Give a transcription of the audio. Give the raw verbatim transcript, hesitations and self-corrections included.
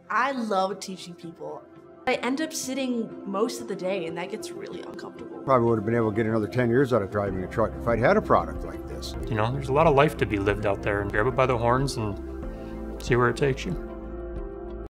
I love teaching people. I end up sitting most of the day, and that gets really uncomfortable. Probably would have been able to get another ten years out of driving a truck if I'd had a product like this. You know, there's a lot of life to be lived out there, and grab it by the horns and see where it takes you.